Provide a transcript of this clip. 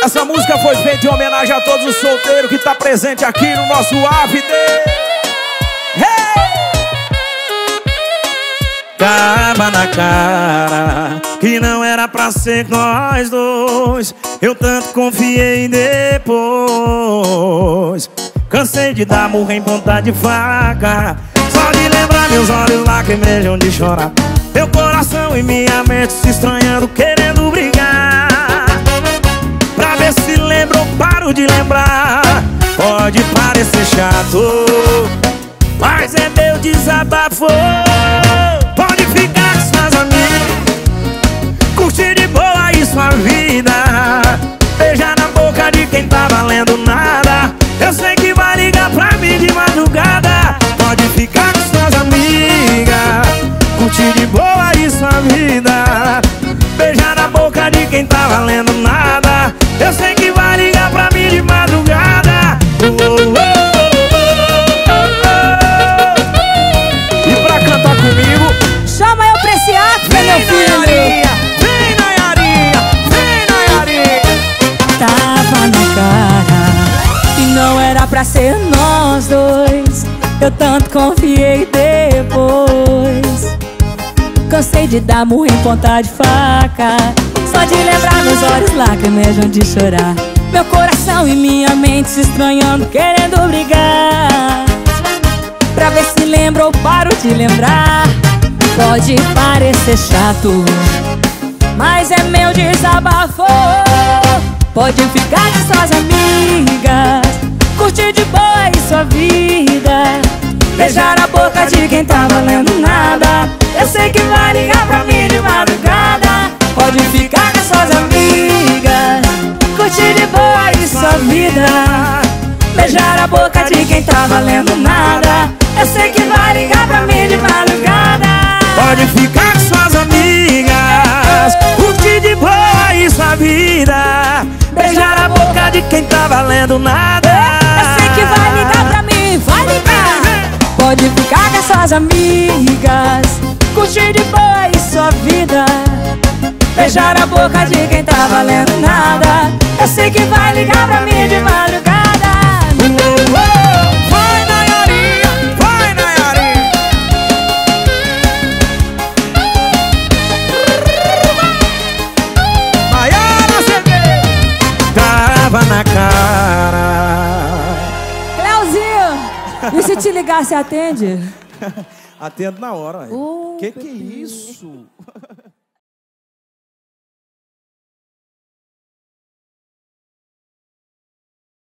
Essa música foi feita em homenagem a todos os solteiros que tá presente aqui no nosso AVD. Tava na cara que não era pra ser nós dois. Eu tanto confiei depois. Cansei de dar murro em ponta de faca. Só de lembrar meus olhos lacrimejam de chorar. Meu coração e minha mente se estranhando, querendo brigar. Pra ver se lembro ou paro de lembrar. Pode parecer chato, mas é meu desabafo. Pode ficar com suas amigas, curtir de boa aí sua vida. Beijar na boca de quem tá valendo nada. Eu sei que vai ligar pra mim de madrugada. Pode ficar com suas amigas, curtir de boa aí sua vida. Beijar na boca de quem tá valendo nada. Eu sei que vai ligar pra mim de madrugada. E pra cantar comigo, chama eu pra esse ato, meu filho. Vem, Nayarinha, vem, Nayarinha. Tava na cara que não era pra ser nós dois. Eu tanto confiei depois. Cansei de dar murro em ponta de faca. Só de lembrar meus olhos lacrimejam de chorar. Meu coração e minha mente se estranhando, querendo brigar. Pra ver se lembro ou paro de lembrar. Pode parecer chato, mas é meu desabafo. Pode ficar com suas amigas, curtir de boa aí sua vida. Beijar a boca de quem tá valendo nada. Eu sei que vai ligar pra mim de madrugada. Pode ficar com suas amigas, curtir de boa aí sua vida. Beijar a boca de quem tá valendo nada. Eu sei que vai ligar pra mim de madrugada. Pode ficar com suas amigas, curtir de boa aí sua vida. Beijar a boca de quem tá valendo nada. Eu sei que vai ligar pra mim, vai ligar. Pode ficar com suas amigas, curtir de boa aí sua vida. Beijar a boca de quem tá valendo nada. Eu sei que vai ligar pra mim de madrugada. Vai, Nayarinha, vai, Nayarinha. Maiara CD. Tava na cara. Cleuzinho, e se te ligar, você atende? Atendo na hora. Oh, Que é isso?